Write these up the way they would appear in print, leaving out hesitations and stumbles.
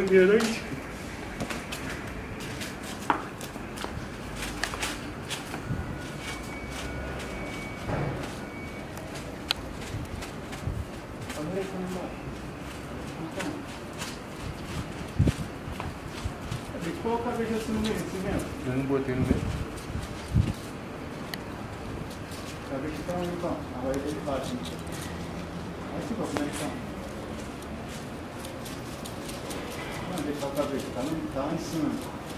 meia-noite. Qual a cabeça assim no meio, assim mesmo? Eu não botei no meio. A cabeça tá onde então? Agora ele bate. Aí se for, como é que tá? Não, deixa a cabeça, tá lá em cima.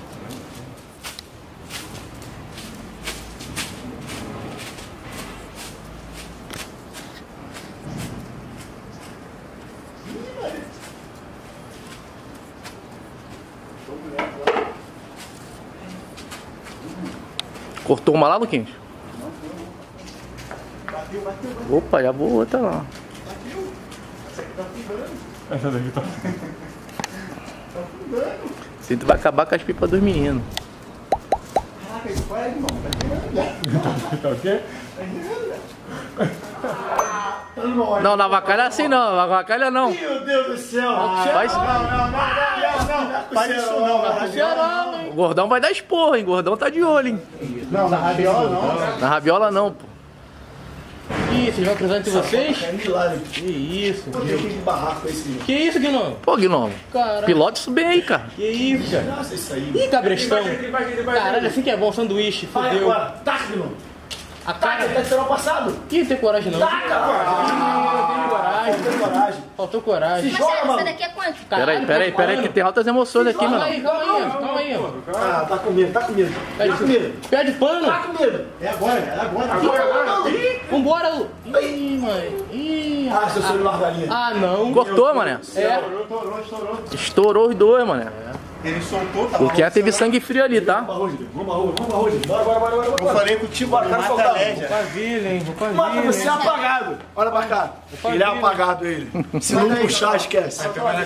Cortou uma lá, Luquinhos? Bateu. Opa, já vou outra lá. Bateu. Essa aqui tá fungando. Essa daqui tá. Tá fungando. Assim tu vai acabar com as pipas dos meninos. Caraca, isso foi aí, irmão. Tá tirando já. Tá o quê? Tá tirando já. Não, na vacalha assim não, na vacalha não. Meu Deus do céu. Faz- Não. Faz isso não. Na rabiola não. O gordão vai dar esporro, hein? O gordão tá de olho, hein? Não, na rabiola não. Na rabiola não, pô. Ih, vocês vão cruzar entre vocês? É milagre. Que isso? Por que de barraco esse? Que isso, Guilherme? Pô, Gnomo, Caralho. pilote isso bem aí, cara. Que isso, cara? Nossa, isso aí. Ih, cabrestão. Caralho, assim que é bom, sanduíche, Vai fodeu. agora. Taca, irmão. A Taca, cara... tá de serão passado. Ih, não tem coragem não. Taca, Não tem coragem. Faltou coragem. Faltou coragem. Joga, Marcelo, mano. essa daqui é quanto? Peraí, que tem altas emoções aqui, Calma mano. aí, calma aí. Ah, tá com medo. Tá com medo. Pede pano. Tá com medo. É agora. Vambora, Lu. Ih, mãe. Ih, Ah, seu sonho largalinha. ah, não. Cortou, mané. É. Estourou. Estourou os dois, mané. Ele soltou, tava. O que teve sangue frio ali, tá? Vamos, Rose. Bora. Eu falei contigo, Bora, mata soltar. a légia. Família, hein? Família. Mata você é apagado. Olha pra cá. Ele é apagado, ele. Se não puxar, esquece.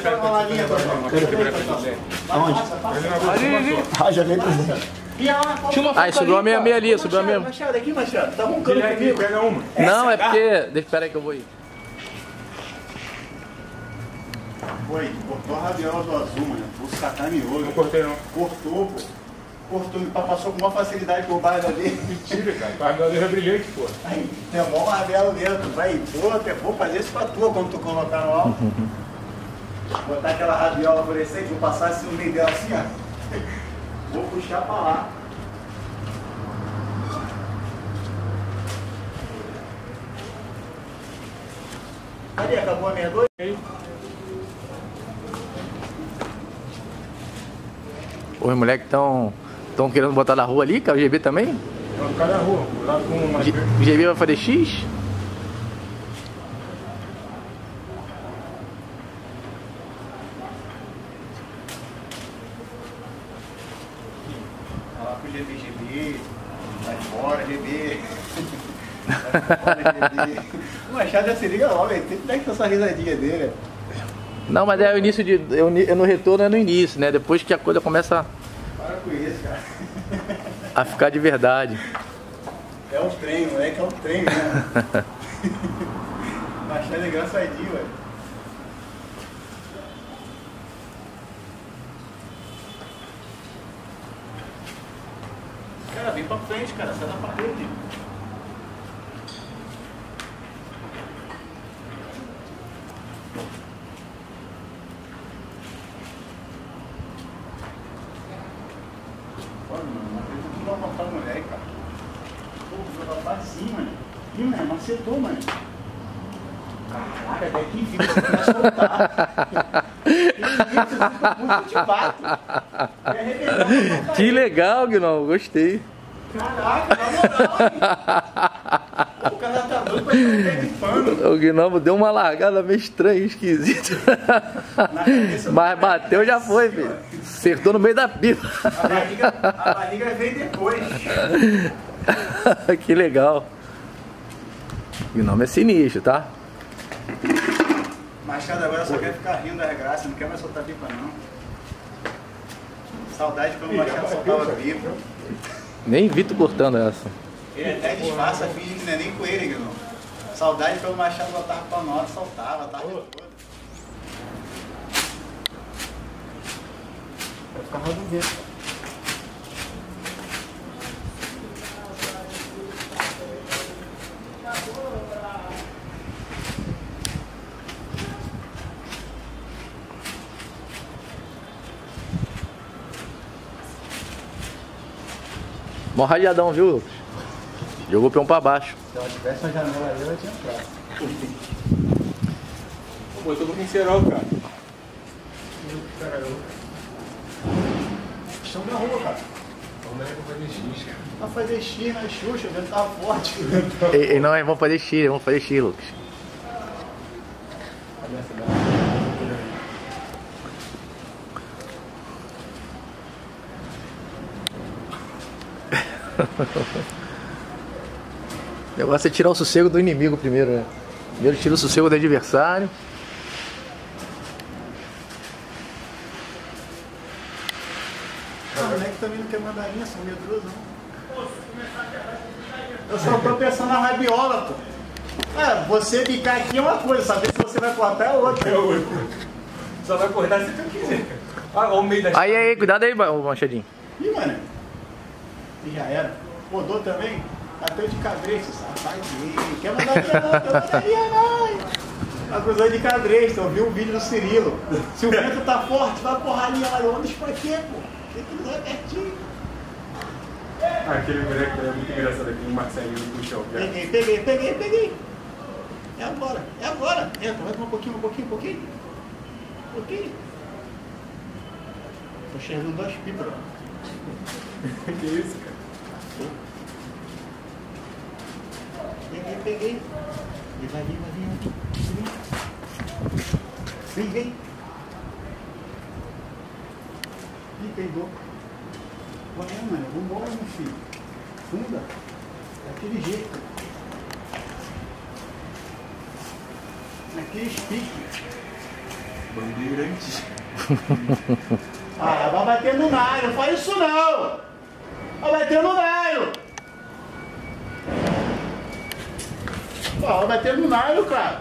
Aonde? Ah, já vem pra dentro. Tinha uma Aí, subiu a meia ali, subiu a meia. Machado, aqui, Machado. Tá roncando Aqui, comigo. pega uma. Não, é porque... Espera aí que eu vou ir. Foi, cortou a rabiola do azul, mano. O sacaneou. Não cortei não. Cortou, pô. Cortou, passou com uma facilidade por baixo dele. Mentira, cara. A rabiola é brilhante, pô. Aí, tem mó rabelo dentro. Vai, pô, até vou fazer isso pra tua quando tu colocar no alto. Botar aquela rabiola por esse aí, vou passar assim no meio dela assim, ó. Vou puxar pra lá. Cadê? Acabou a meia dois? Os moleques estão querendo botar na rua ali, cara. O GB também? Vai ficar na rua, lá com uma. O GB vai fazer X? Falar pro GB, vai fora, GB. Vai fora, GB. O Machado já se liga logo, ele tem que dar essa risadinha dele. Não, mas é o início de... Eu no retorno é no início, né? Depois que a coisa começa Para com isso, cara. a ficar de verdade. É um trem, moleque, é um trem mesmo. Machado é engraçadinho, velho. Cara, vem pra frente, cara, sai da parede. Olha, mano, não acredito que vai matar o moleque, cara. Pô, vai pra cima, mano. Ih, mano, macetou, mano. Caraca, até que enfim, você começa a soltar. Que isso, eu te bato. Vai arrebentar pra Que caralho. legal, Guilherme. Gostei. Caraca, na moral, hein? O cara tá doido pra ir pé de pano. O Guilherme deu uma largada meio estranha, esquisita. Na cabeça do Mas cara. bateu, já foi, filho. Acertou no meio da pipa. A barriga vem depois. Que legal. O Guilherme é sinistro, tá? Machado agora só quer ficar rindo das graças, não quer mais soltar pipa, não. Saudade quando o Machado soltava pipa. Nem vi tu cortando essa. Ele até disfarça, finge que não é nem coelho, não. Saudade quando o Machado botava pra nós, soltava, tava toda. carro do vento. Mó rajadão, viu, Lucas? Jogou o peão pra baixo. Se ela tivesse uma janela ali, ela tinha entrado. Pô, eu tô com cerol, cara. Estão na rua, cara. Vai fazer X na Xuxa, o vento tava forte. E não, vamos fazer X, Lucas. O negócio é tirar o sossego do inimigo primeiro, né? Primeiro tira o sossego do adversário. O moleque também não quer mandarinha, são medrosos, não. Eu só tô pensando na rabiola, pô. É, você bicar aqui é uma coisa, saber se você vai cortar é outra. É outro. Só vai cortar se tu quiser. Olha o meio da Aí, cuidado aí, Machadinho. Ih, mano. E já era. Rodou também? Bateu de cabresto, rapaz. Quer mandarinha não, quer mandarinha não. Acusou de cabresto, eu vi um vídeo do Cirilo. Se o vento tá forte, dá uma porradinha lá em Londres pra quê, pô? Tem que usar pertinho. Aquele moleque é muito engraçado, aquele Marcelinho do puxão. Peguei. É agora. Entra, vai um pouquinho. Tô enxergando 2 pipas. Que isso, cara? Peguei. E vai vir. Vem. Ih, peidou. Vai, mano, vambora, meu filho. Funda. Daquele jeito. Naquele piques. Bandeirante. Ah, vai bater no nairo, não faz isso não! Vai bater no nairo! Vai bater no nairo, cara!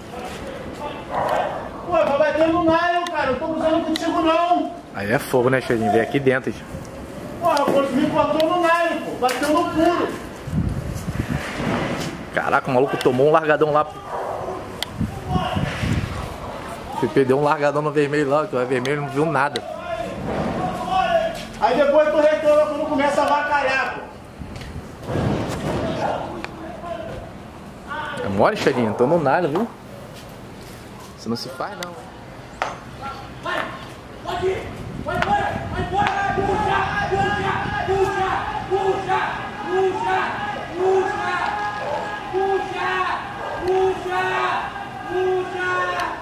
Pô, vai bater no nairo, cara! Eu tô usando contigo não! Aí é fogo, né, Xadinho? Vem aqui dentro. Porra, me cortou no nairo, pô! Bateu no puro! Caraca, o maluco tomou um largadão lá. Você perdeu um largadão no vermelho lá, que o vermelho não viu nada. Aí depois tu reclama quando começa a avacalhar, pô! É mole, Xadinho? Tô no nada, viu? Isso não se faz, não. Vai embora! Puxa!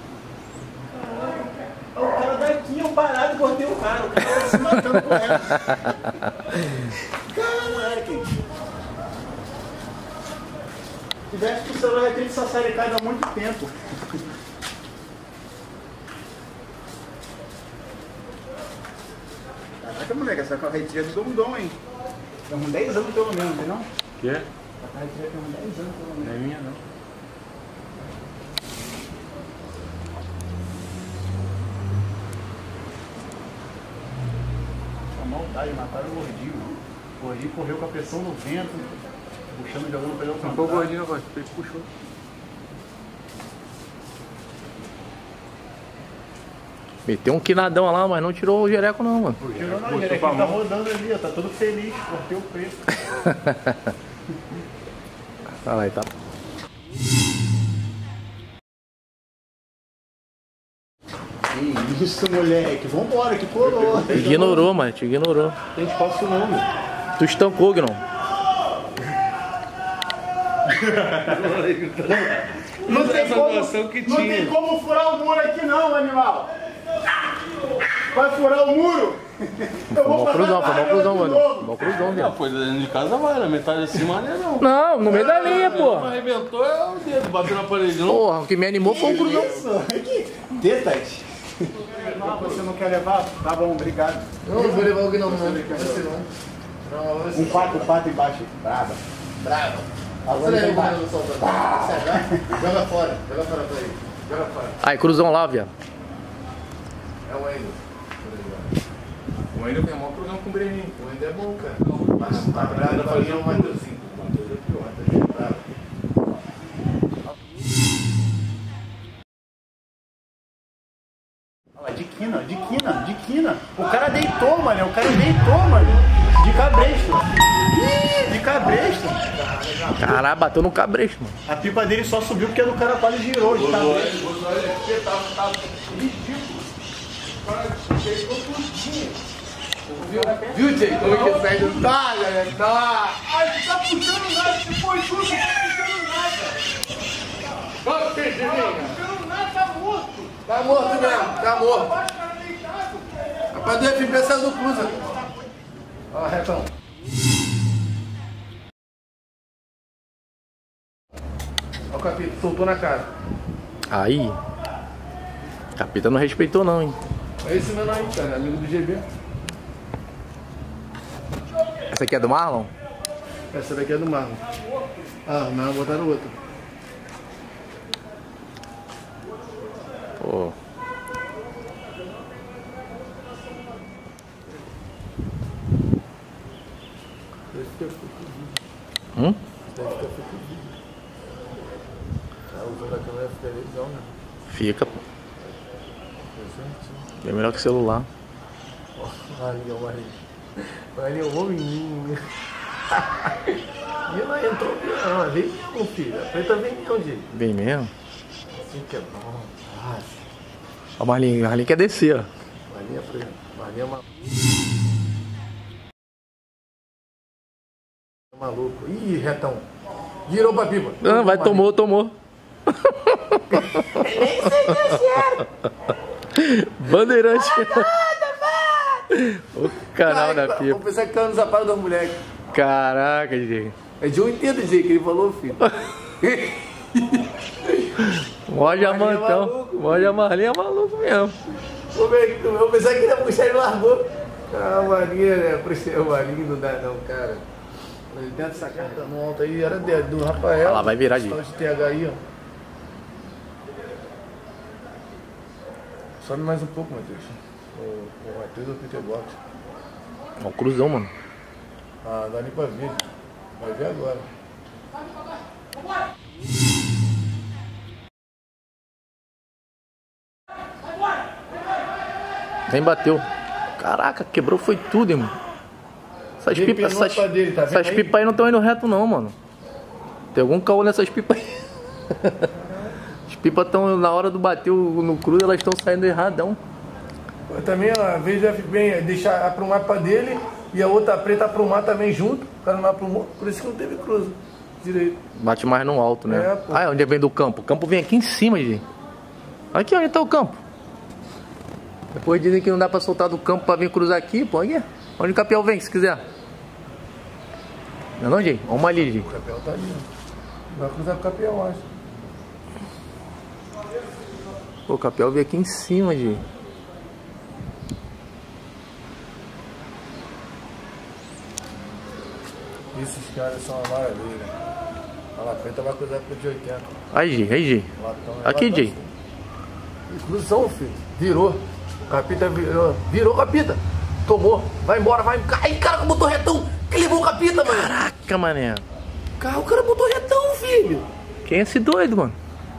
O cara daqui, eu parado e cortei o cara tava se matando com ela. Caraca! Se tivesse com o celular aquele sassaricado há muito tempo. Caraca, moleque, essa carretilha do Dom, hein? Tem uns 10 anos pelo menos, não? Que é? Essa carretilha tem uns 10 anos pelo menos. Não é minha, não. Maldade, mataram o gordinho. O gordinho correu com a pressão do vento, puxando e jogando pra ele ao Não foi o contrário. gordinho, agora. Ele puxou. Meteu um quinadão lá, mas não tirou o jereco não, mano. Tirou na Puxou ele, pra aqui tá mão. rodando ali, ó, tá todo feliz, cortei o preço. Olha lá, tá. Que isso, moleque, vambora, que coroa. Ignorou, mano, te ignorou. Tem espaço não, meu. Tu estancou, Gnon. Não tem como furar o muro aqui não, animal. Vai furar o muro? Eu vou Vamos cruzão, passar vamos cruzão, de mano. novo. Vamos cruzão, velho. Pô, dentro de casa vai, na metade acima não é não. Não, no meio da linha, pô. Arrebentou é o dedo, bateu na parede, não? Porra, o que me animou foi um cruzão. Isso, aqui. Tetas. Não, você não quer levar? Tá bom, obrigado. Não, não vou levar alguém não, não. Um 4 embaixo. Brava. Agora ele vai. Joga fora pra ele. Joga fora. Aí, cruzão lá, viado. É o Endo. O ainda tem maior problema com o Breninho. O ainda é bom, cara. Mas Tá bravo, fazer o Matheusinho. O Matheus é pior, Matheus é bravo. Olha lá, de quina. O cara deitou, mano. De cabresto. Ih, de cabresto. Caralho, bateu no cabresto, mano. A pipa dele só subiu porque a do cara quase girou de cabresto. Viu, Jay? Como é que sai do talho, né? Tá. Ai, você tá puxando nada, se foi tudo, você tá puxando nada. Ô, que Tá puxando nada, tá morto. Tá morto mesmo, tá morto. Bate o cara deitado. Rapaz do FB saiu do cruza. Ó, retão. Ó o capita, soltou na cara. Aí. Capita não respeitou não, hein. É esse menor aí, cara, amigo do GB. Essa aqui é do Marlon? Essa daqui é do Marlon. Ah, o Marlon botaram outra. Pô. Hum? Ah, usando a câmera fica legal, né? Fica, pô. É melhor que celular. Marinho, Marinho, ô menino. E não entrou não, vem mesmo, filho. A preta vem mesmo, gente. Bem mesmo? Assim que é bom. Ó, o Marlinho quer descer, ó. Marinho é preta. Marinho é maluco. Maluco. Ih, retão. Virou pra pipa. Ah, vai, tomou. Bandeirante. O canal da pipa. Vou pensar que caiu no sapato das moleques. Caraca, gente. É de 80, gente, que ele falou, filho. Mó diamantão. Mó Marlinho é maluco mesmo. Vou pensar que ele ia puxar e largou. Ah, Marinho, né? O Marinho não dá não, cara. Dentro dessa carta no alto aí era do Rafael. Olha lá, vai virar de. De TH aí, ó. Sobe mais um pouco, Matheus. O Matheus ou o Peter Box. Ó, o cruzão, mano. Ah, dá nem pra ver. Vai ver agora. Nem bateu. Caraca, quebrou foi tudo, irmão. Essas pipas aí não estão indo reto não, mano. Tem algum caô nessas pipas aí. As pipas estão, na hora do bater no cruzo, elas estão saindo erradão. Também, ó, às vezes deve bem deixar aprumar pra dele e a outra preta aprumar também junto. O cara não aprumou, por isso que não teve cruzo direito. Bate mais no alto, né? É, pô. Ah, onde vem do campo? O campo vem aqui em cima, gente. Aqui, onde tá o campo? Depois dizem que não dá pra soltar do campo pra vir cruzar aqui, pô. Aqui. Onde o Capial vem, se quiser. Não é não, gente? Olha uma ali, gente. O Capial tá ali, ó. Vai cruzar com o Capial, acho. Pô, o Capial veio aqui em cima, gente. Esses caras são uma maravilha. A La Preta vai cruzar com o de 80. Aí, Gi. Aqui, Gi. Cruzão, filho. Virou. Capita virou. Virou, Capita. Tomou. Vai embora, vai. Ai, cara, botou retão. Que levou o Capita, mano. Caraca, mané. O cara botou retão, filho. Quem é esse doido, mano?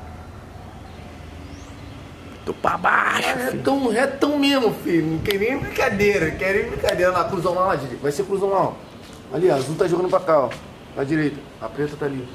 Tô pra baixo, filho. Retão mesmo, filho. Não quer nem brincadeira. Quer nem brincadeira. Lá, cruzão lá, Didi. Vai ser cruzão lá, ó. Ali, a azul tá jogando pra cá, ó. Pra direita. A preta tá ali.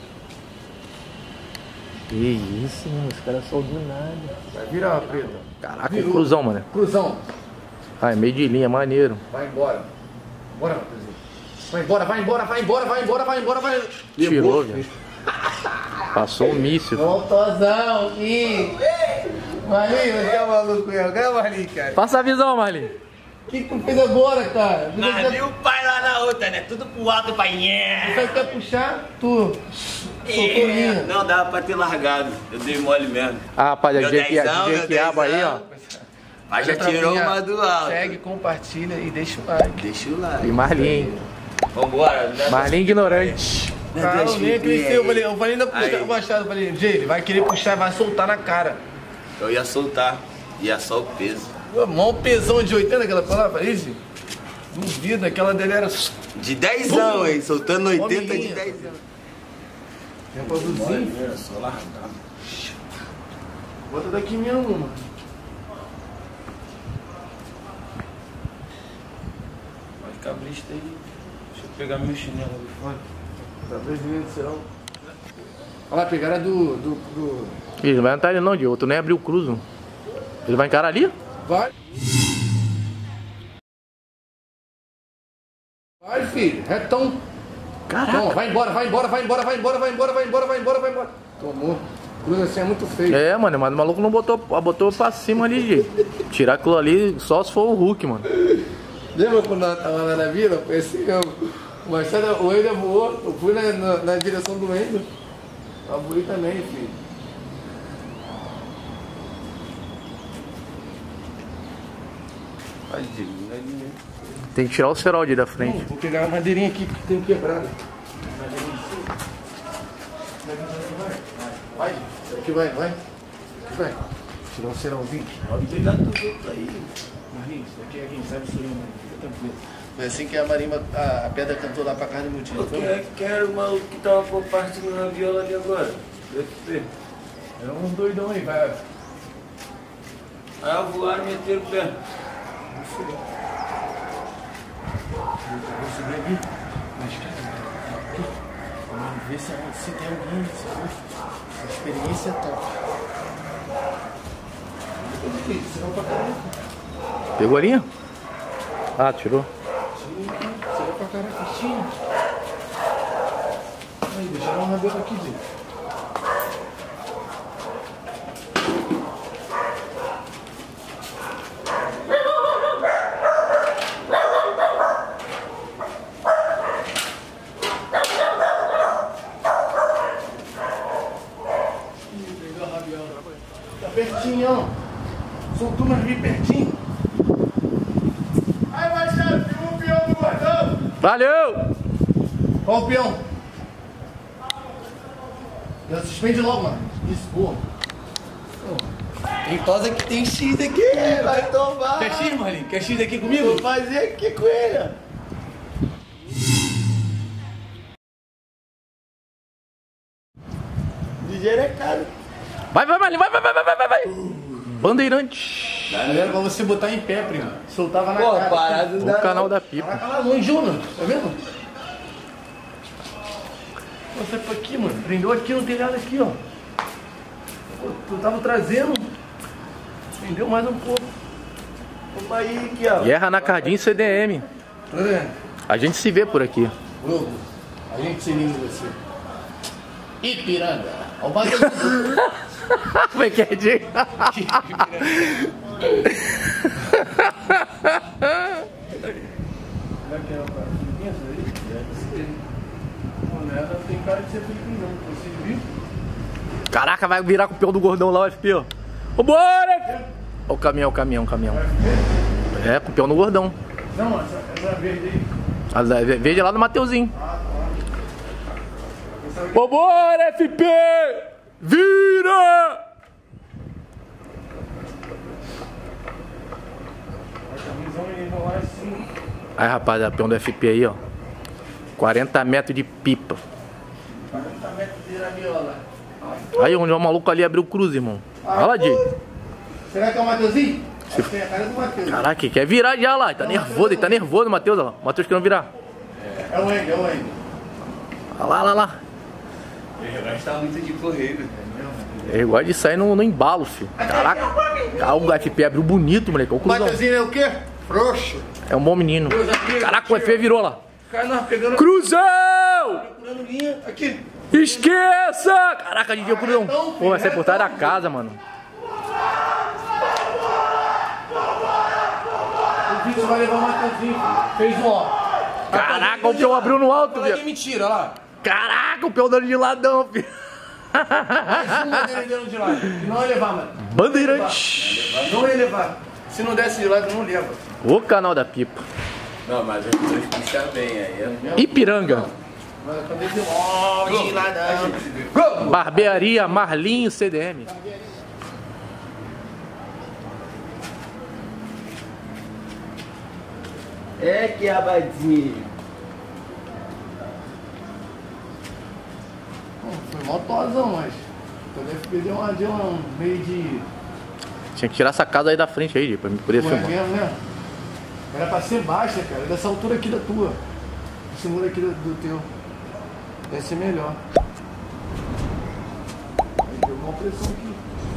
Que isso, mano. Os caras são do nada. Vai virar a preta. Caraca, Virou. cruzão, mano. Cruzão. Ah, é meio de linha, maneiro. Vai embora. Bora, Matheusinho. Vai embora. Tirou, velho. Passou o míssil. Voltozão, filho. Marlinho, você é maluco, eu. Cadê o Marlinho, cara? Passa a visão, Marlinho. O que tu fez agora, cara? Mas o pai lá na outra, né? Tudo pro alto, pai. Você quer puxar? Tu soltou linha. Não dava pra ter largado. Eu dei mole mesmo. Ah, rapaziada, Meu DJ dezão, Quiabo aí, ó. Mas já tirou uma do alto. Segue, compartilha e deixa o like. Deixa o like. E Marlinho. Vambora. Né? Marlinho ignorante. Cara, o nem cresceu. Eu falei ainda puxar o Machado. Eu falei, Jay, ele vai querer puxar, vai soltar na cara. Eu ia soltar. Ia só o peso. Mó pesão de 80 aquela palavra, isso? Duvido, aquela dele era... De 10 anos, hein? Soltando 80 de 10 anos. Tem um produzinho. Bota daqui mesmo, mano. Vai cabrista aí. Deixa eu pegar meu chinelo ali fora. Tá 2 minutos, serão. Olha lá, pegaram do... Ele não vai entrar ali não, Diogo. Tu nem abriu o cruzo. Ele vai encarar ali? Vai. Vai, filho. Retão. Caraca. Toma, vai embora. Tomou. Cruza assim é muito feio. É, mano, mas o maluco não botou pra cima ali, gente. Tirar aquilo ali só se for o Hulk, mano. Lembra quando nós tava lá na vila? Foi assim mesmo. O Marcelo, o Wender voou. Eu fui na direção do Wender. Eu voei também, filho. Tem que tirar o cerol ali da frente. Vou pegar a madeirinha aqui que tem quebrado. Vai. Aqui vai. Aqui vai. Tirar o cerolzinho. Pode pegar tudo aí. Marlinhos, aqui é quem sabe o surino, fica tranquilo. Foi assim que a Marimba, a pedra cantou lá pra carne multida. Quem é que era o maluco que tava compartilhando na viola ali agora? Era uns doidão aí, vai. Aí voaram e meteram o pé. Vou subir aqui. Mas, cara, aqui. Vamos ver se tem alguém. Essa experiência é top. Você vai pra caralho. Pegou a linha? Ah, tirou. Você vai pra caralho, Cristina. Aí, deixa eu dar um rabelo aqui, gente. Tá pertinho, ó. Soltou mais bem pertinho. Aí, Marcelo, pegou o peão do guardão. Valeu! Ó o peão. Já suspende logo, mano. Isso, boa. Tem tosa que tem X aqui, vai tomar. Quer X, Marlinhos? Quer X aqui comigo? Vou fazer aqui com ele, ó. Ligeiro é caro. Vai, Marlinhos, vai! Bandeirante. Era pra você botar em pé, primo. Soltava na Pô, cara. parado O da... canal da pipa. Caraca, lá longe, Júnior. Tá vendo? Você foi aqui, mano. Prendeu aqui no telhado aqui, ó. Tu tava trazendo. Prendeu mais um pouco. Vamos aí, aqui, ó. Guerra na Cardim CDM. Tá vendo? A gente se vê por aqui. Logo, a gente se liga em você. Ipiranga. Ó o bagulho. Como é que é, Diego? Tem cara de ser filipino, não. Vocês viram? Caraca, vai virar com o peão do gordão lá, o FP, ó. Vambora! Ó o caminhão. É, com o peão no gordão. Não, essa verde aí. A verde lá do Mateuzinho. Vambora, FP! Vira! Aí, rapaziada, peão do FP aí, ó. 40 metros de pipa. 40 metros de rabiola. Aí, onde o maluco ali abriu o cruze, irmão. Olha lá, Diego. Será que é o Mateuzinho? Acho que tem a cara do Mateus. Caraca, ele quer virar já lá. Ele tá nervoso, Matheus, ó. O Matheus querendo virar. É o Wender, Olha lá. Ele gosta muito de correr, velho. Ele gosta de sair no embalo, filho. Caraca. O FP abriu bonito, moleque. Olha o cruzão. Mateuzinho é o quê? Frouxo. É um bom menino. Caraca, o FP virou lá. Cara, nós pegando. Cruzão! Procurando linha. Aqui. Esqueça! Caraca, Didi, o cruzão. Pô, vai sair por trás da casa, mano. O Vitor vai levar o Mateuzinho. Fez um ó. Caraca, o peão abriu no alto, Olha que velho. mentira, olha lá. Caraca, o peão dando de ladão, filho. Mais uma dele dando de lado. Não ia levar, mano. Bandeirante. Não ia levar. Se não desse de lado, não leva. O canal da pipa. Não, mas as pessoas puxam bem aí. Ipiranga. Mas quando ele deu. Ó, de ladão. Barbearia Marlinho CDM. É que abadinho. Foi mó tosão, mas o FP deu um meio de... Tinha que tirar essa casa aí da frente aí, pra me poder Pô, é filmar. mesmo, né? Era pra ser baixa, cara. Dessa altura aqui da tua. Esse muro aqui do teu. Deve ser melhor. Aí deu uma pressão aqui.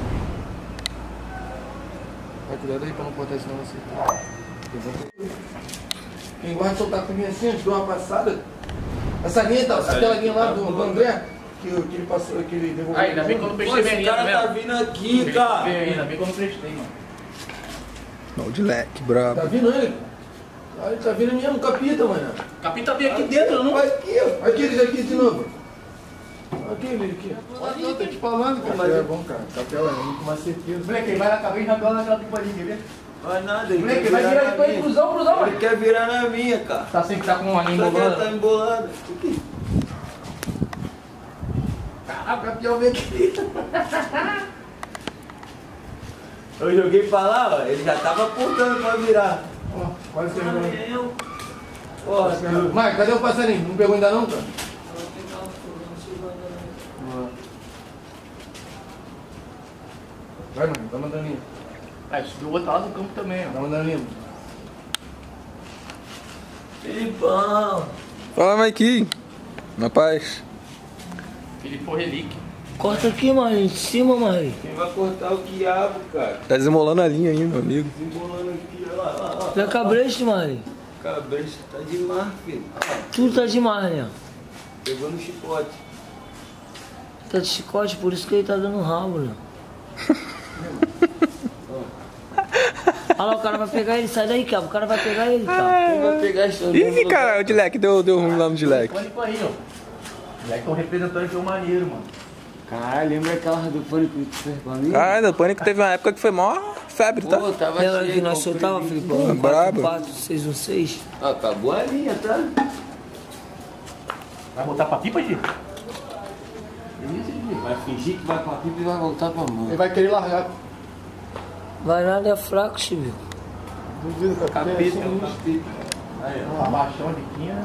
Vai, cuidado aí pra não cortar isso não você. Quem gosta de soltar com linha assim, a gente deu uma passada. Essa linha, tá, aquela linha lá do André, que ele passou, que ele devolveu. Ainda bem que eu não prestei minha linha, Esse cara tá vindo aqui, cara. Ainda bem que eu não prestei, mano. Não, o de leque, brabo. Tá vindo ele? Ah, ele tá vindo mesmo, capita, mano. Capita veio aqui dentro, não? Vai aqui, ó. Aqui, eles aqui de novo. Aqui, ele aqui. Olha, eu tô te falando, cara. Mas é bom, cara. Capela é muito mais certeza. Moleque, vai lá, acabei de rabiar naquela pipadinha, quer ver? Vai nada, ele Moleque, quer vai virar na depois minha. cruzão, Ele mano. quer virar na minha, cara. Tá sempre tá com uma linha Só que ele embolada. tá embolado. Caraca, o campeão veio aqui. Eu joguei pra lá, ó. Ele já tava apontando pra virar. Ó, quase terminou. Ó, Mas, cadê o passarinho? Não pegou ainda não, cara? Vai, mano, tá mandando linha. Aí, subiu o outro lado do campo também, ó. Tá mandando linha. Filipão. Fala, Maiquinho. Na paz. Ele foi relíquia. Corta aqui, mano, em cima, mano. Quem vai cortar o quiabo, cara? Tá desembolando a linha aí, meu amigo. Desembolando aqui, ó lá. Pega cabresto, mano. Cabeça tá demais, filho. Ó, Tudo tá demais, né? pegou no chicote. Tá de chicote, por isso que ele tá dando rabo, né? Olha lá, o cara vai pegar ele, sai daí, cara. O cara vai pegar ele, cara. Quem vai pegar esse Ih, cara, o de leque deu ruim lá no de leque. Pânico aí, ó. Já estão representando o jogo maneiro, mano. Caralho, lembra aquela do pânico que tu fez pra mim? Ah, no Pânico teve uma época que foi mó febre, tá? Pô, tava Lembra cheio, que nós comprei soltava, de- Filipão? brabo. 4-4-6-1-6. Ah, acabou a linha, tá? Vai voltar pra pipa, Gil? Vai fingir que vai pra pipa e vai voltar pra mão. Ele vai querer largar. Vai nada, é fraco, Chico. Duvido, cara. Capeta, é um capeta. Aí, ó. Abaixão a biquinha.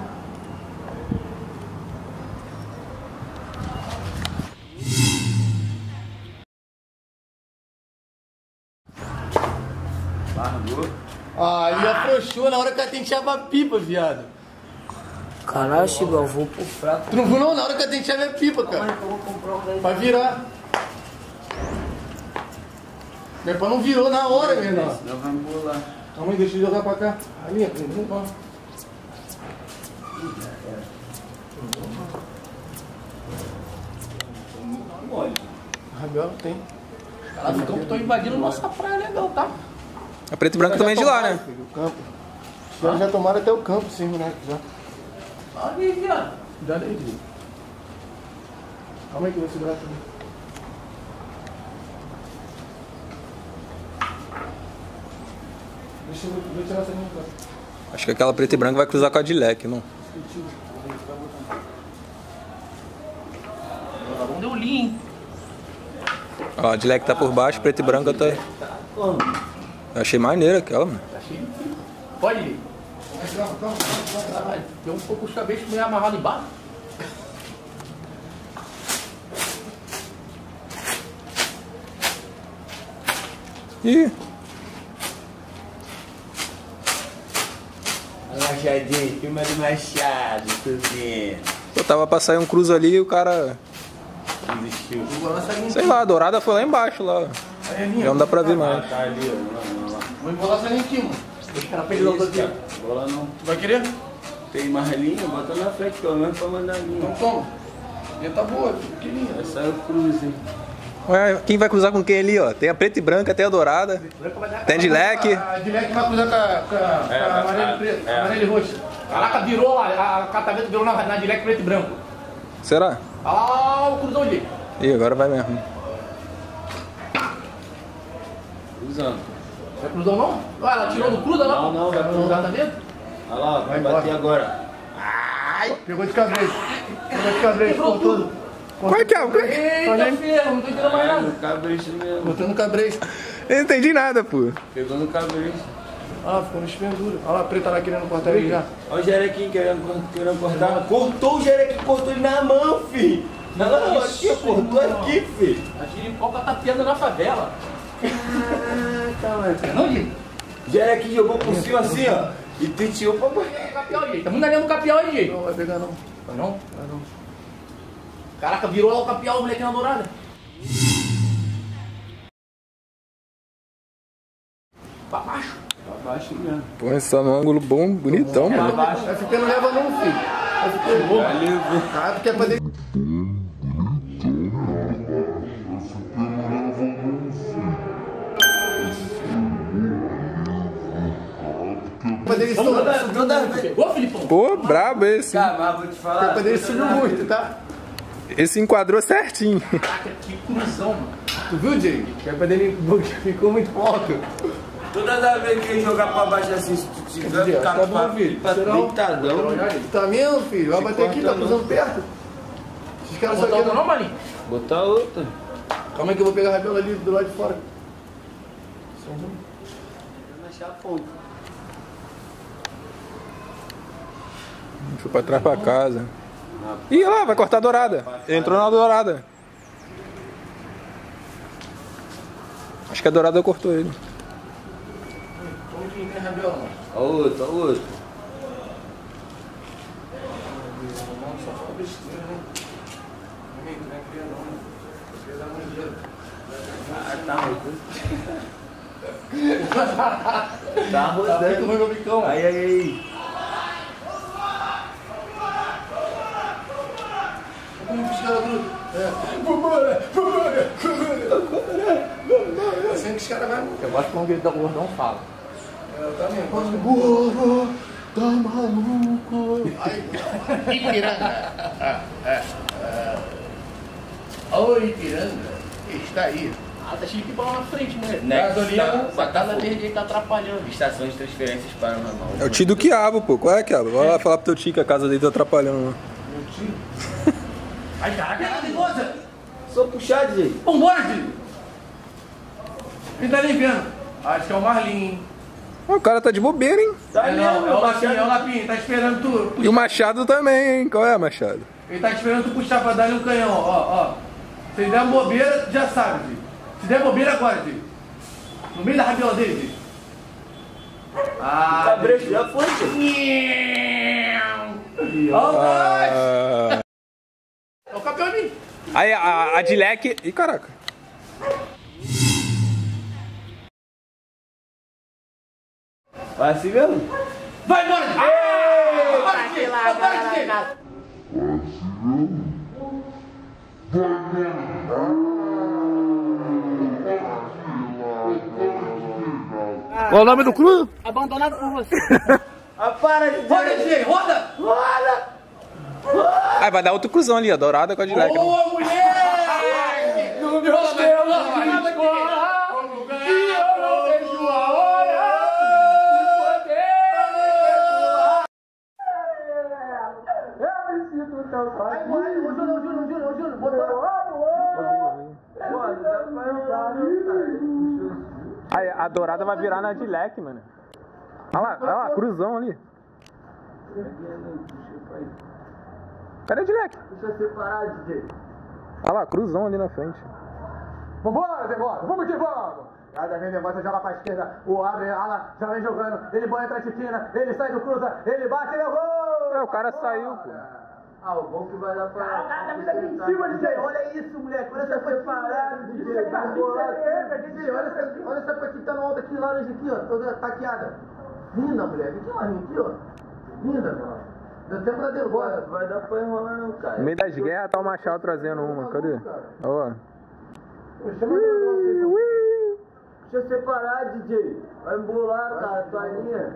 Largou. Ah, ele afrouxou na hora que a gente tinha a pipa, viado. Caralho, Chico, eu vou pro fraco. Tu não viu não? Na hora que a gente tinha a pipa, cara. Eu vou comprar um daí. Vai virar. Meu pai não virou na hora, meu irmão. Senão vai embolar. Calma aí, deixa eu jogar pra cá. A linha, vem cá. Mole. Rabiola tem. Lá do campo estão invadindo nossa praia legal, tá? A preto e branco também é de lá, né? Filho, o campo. Os caras já tomaram até o campo, sim, né? Já. Olha aí, viado. Cuidado aí, Diego. Calma aí que eu vou segurar também. Deixa eu tirar essa linha pra cá. Acho que aquela preto e branco vai cruzar com a de leque, não? Vamos deu linha, hein? Ó, a de leque tá por baixo, preto e branco tá... Eu achei maneira aquela, mano. Tá cheio de fio. Pode ir. Caralho, tem um pouco os cabeços meio amarrados embaixo. Ih, Machadinho, filma do Machado, tô vendo. eu tava pra sair um cruzo ali e o cara... Desistiu. Sei lá, a dourada foi lá embaixo, lá. Já não dá pra ver mais. Tá ali, ó. Lá. Vou embolar essa linha aqui, mano. Deixa o cara pra ele logo aqui. Bola não. Tu vai querer? Tem mais linha? Bota na frente, pelo menos pra mandar linha. Então toma. Linha tá boa, pequenininha. Essa é o cruze, hein? Ué, quem vai cruzar com quem ali, ó? Tem a preta e branca, tem a dourada. Tem a de leque. A de leque vai cruzar com a amarela e preta. Amarela e roxa. Caraca, virou lá, a catavento virou na direct preto e branco. Será? Olha lá o cruzão ali. Ih, agora vai mesmo. Cruzando. Vai cruzão não? Ué, ela tirou do cruza não? Não, vai cruzar. Tá dentro? Olha lá, vai bater agora. Pegou de cabresto. Pegou de cabresto, cortou. Qual que é? Eita, ferro, não tô entendendo mais nada. No cabresto mesmo. Cortando cabresto. Eu não entendi nada, pô. Pegou no cabresto. Olha lá, ficou no pendura. Olha lá, a preta lá querendo cortar ele já. Olha o Jerequim querendo cortar. Cortou o Jerequim, cortou ele na mão, filho. Na mão aqui, cortou aqui, filho. A giripoca tá piando na favela. Caraca, mano. Não, Giri? Jerequim jogou por cima assim, ó. E titiou pra morrer. Capial, Giri. Tá muito na linha do capial aí, Giri. Não vai pegar não. Vai não? Vai não. Caraca, virou lá o capial, o moleque na dourada. Pra baixo. Pra baixo mesmo. Põe só no ângulo bom, bonitão, mano. A FP não leva não, filho. A FP não leva. Ah, porque é pra dele. Pra dele subir. Ô, Filipão. Pô, brabo esse. Cara, mas vou te falar. Pra dele subir muito, tá? Esse enquadrou certinho. Caraca, que cruzão, mano. Tu viu, Jay? Que a pra dele ficou muito alto. Todas as vezes que ele jogar pra baixo assim, se tu tiver Tá ficar bom, filho. deitadão. Tá mesmo, filho? Vai bater aqui, tá cruzando perto. Esses caras só Botar outra querem... não, Malinho? Botar outra. Calma aí que eu vou pegar a rabiola ali do lado de fora. São ruins. Vou achar a ponta. Foi pra trás pra casa. Ih, olha lá, vai cortar a dourada. Entrou na dourada. Acho que a dourada cortou ele. Como que tem rabiola, mano? A outra, a outra. Só fala besteira, né? Não é criado não, né? Você dá manjeira. Ah, tá rodando. Tá Tá rodando. muito ruim meu bicão, mano. Aí, aí, aí. Como que os caras grudam? Vambora! Assim que os caras vão. Eu gosto quando o gordão fala. Eu também. Gordo, tá maluco? Ai, Ipiranga. Oi, Ipiranga. Está aí. Ah, tá cheio de bola na frente, moleque. gasolina. Batata verde aí tá atrapalhando. Estação de transferências para normal. É o tio do Quiabo, pô. Qual é, Quiabo? Vai lá falar pro teu tio que a casa dele tá atrapalhando lá. Meu tio. Ai, caraca, que coisa. Só puxar, DJ. Vambora, Giri. Quem tá nem vendo? Acho que é o Marlin. Ó, o cara tá de bobeira, hein? Tá Não, é o Lapinho, é o Lapinho. Tá esperando tu. E o Machado também, hein? Qual é, Machado? Ele tá esperando tu puxar pra dar-lhe um canhão, ó. Se ele der uma bobeira, já sabe, Gui. Se der bobeira agora, Gui. No meio da rabiola dele, Gui. Ah, Cabresto já foi, tio. ó, Ah, é o campeão de mim. aí a Dilek. Ih, caraca. Vai assim mesmo? Vai embora, Gui. Bora, Gui. Bora, Gui. Qual o nome do clube? Abandonado por você. Ah, para de Roda, Gui, roda. Aí vai dar outro cruzão ali, a dourada com a Dilek. Ô, moleque! No meu celular, como ganhar, eu não vejo a hora de poder. Eu me sinto tão fácil. Ô, Júnior, botou. Aí a dourada vai virar na Dilek, mano. Olha lá, cruzão ali. Cadê a Dilek? Deixa eu separar, DJ. Olha lá, cruzão ali na frente. Vambora, Demora, vamos que vamos! Cada vez Demora joga pra esquerda, o abre, ala, já vem jogando, ele banha atrás de Tina, ele sai do cruza, ele bate, ele é gol! É, o cara saiu, pô. Ah, o bom que vai dar pra... Tá em cima, DJ, olha isso, moleque, olha essa coisa parada, DJ, olha essa coisa que tá no alto aqui, laranja aqui, ó, toda taqueada. Linda, moleque, aqui, ó, aqui, ó. Linda, mano. Deu tempo da derrota. Vai dar pra enrolar não, cara. No meio das guerras tá o Machado trazendo uma, cadê? Ó. Deixa eu separar, DJ. Vai embolar, cara, tua linha.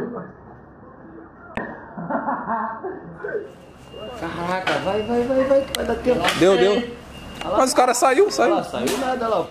Caraca, vai dar tempo. Deu. Mas o cara saiu. Saiu nada lá.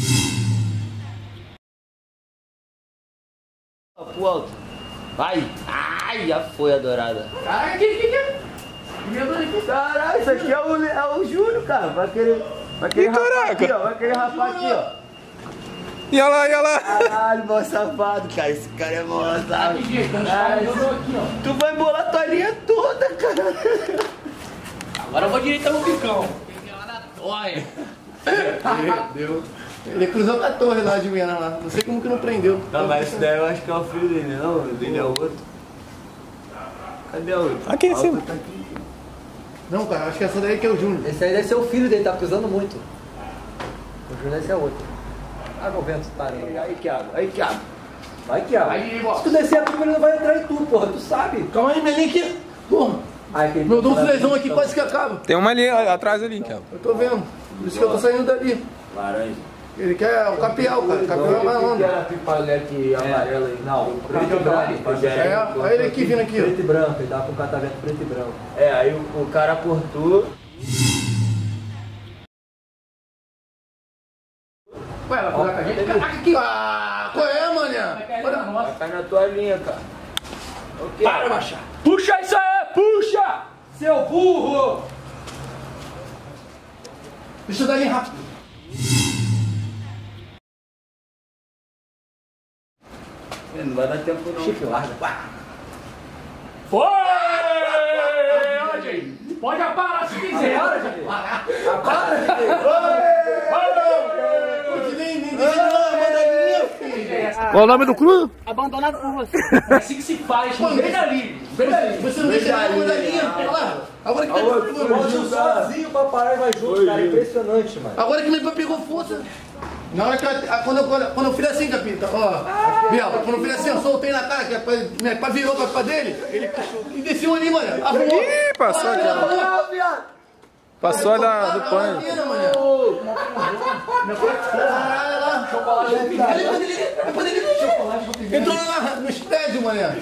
Pro alto. Vai. Ai, já foi a dourada. Caraca, que é? Caralho, isso aqui é o Júnior, cara. Vai querer Ih, caraca. rapar aqui, ó. Vai querer rapar aqui, ó. E olha lá, e olha lá. Caralho, mó safado, cara. Esse cara é mó safado. Tu vai bolar tua linha toda, cara. Agora eu vou direitar no bicão. Olha. Deu. Ele cruzou com a torre lá de Viena lá. Não sei como que não prendeu. Não, mas esse daí eu acho que é o filho dele, não? O dele é outro. Cadê o outro? Aqui em cima. Tá aqui. Não, cara, acho que essa daí que é o Júnior. Esse aí deve ser o filho dele, tá pisando muito. O Júnior deve ser outro. Ah, o vento tá ali. Aí, Thiago. Aí, Thiago. Vai, Thiago. Aí, se tu descer a turma, ele não vai entrar em tu, porra. Tu sabe. Calma aí, minha linha aqui. Porra. Meu dom lesão aqui quase que acaba. Tem uma ali atrás ali, Thiago. Eu tô vendo. Por isso que eu tô saindo dali. Laranja. Ele quer o capial, cara. O capial é malandro. Que era a pipalete amarela aí. Não, preto e branco. Olha ele aqui vindo aqui, ó. Preto e branco. Ele tava com catavento preto e branco. É, aí o cara cortou. Ué, vai pegar com a gente? Caraca, aqui. Ah, qual é, mané? Vai cair na tua linha, cara. Okay. Para, macha. Puxa isso aí, puxa! Seu burro! Deixa eu dar linha rápido. Não vai dar tempo não. Chifre larga. Foi! Pode parar se quiser. Qual o nome do clube? Abandonado por você. É assim que se faz. Vem dali. Você não deixa a coisa linha. Olha lá. Agora que Pode sozinho pra parar e vai junto, cara. Impressionante, mano. Agora que meu pegou força. Na hora que quando eu fiz assim, Capita, ó, Biel, quando eu fiz assim, eu soltei na cara, que é pra virou pra dele, ele e desceu ali, mano. Ih, passou aqui, ó. Passou do pano. Entrou no estádio, mané.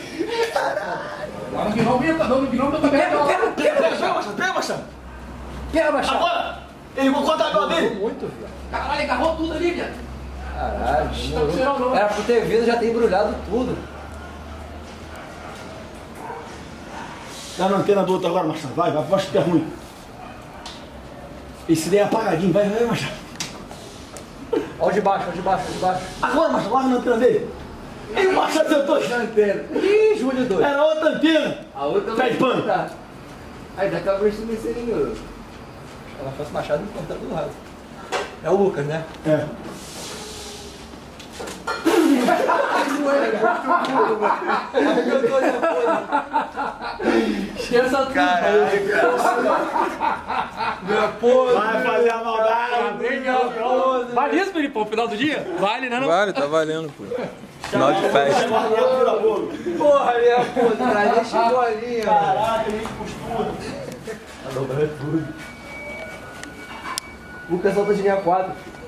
Pega, macha. Agora! Ele vou contar agora dele! Muito, velho. Caralho, ele agarrou tudo ali, viado. Caralho, demorou. Era por ter vindo, já ter embrulhado tudo. Dá na antena do outro agora, Marcelo. Vai, acho que é ruim. Esse daí é apagadinho, vai, Marcelo. Olha o de baixo, olha o de baixo, olha o de baixo. Agora, Marcelo, larga na antena dele. E o Marcelo acertou a antena. Ih, Júlio 2. Era outra antena. A outra Pé de pano. Aí daqui a pouco isso não vai ser ninguém. Ela faz machado e cortando do lado. É o Lucas, né? É. Esqueça tudo. Meu porra. Vai fazer a maldade. Vale isso, Felipão, final do dia? Vale, né? Não? Vale, tá valendo, pô. Final de festa. Porra, minha puta, cara, nem chegou ali, mano. Caraca, nem costura. Tá dobrando tudo. Lucas solta de linha 4.